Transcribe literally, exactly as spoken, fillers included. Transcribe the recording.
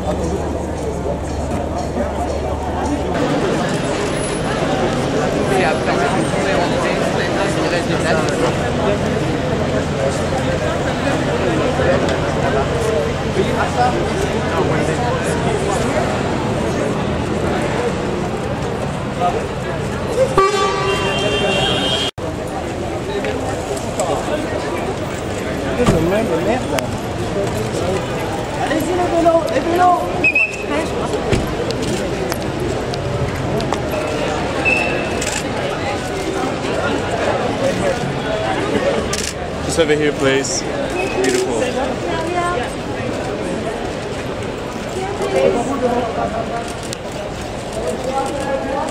Et après, vous pouvez rentrer, il reste des places. Allez-y les vélos, les vélos. Just over here, please. Beautiful. Allez.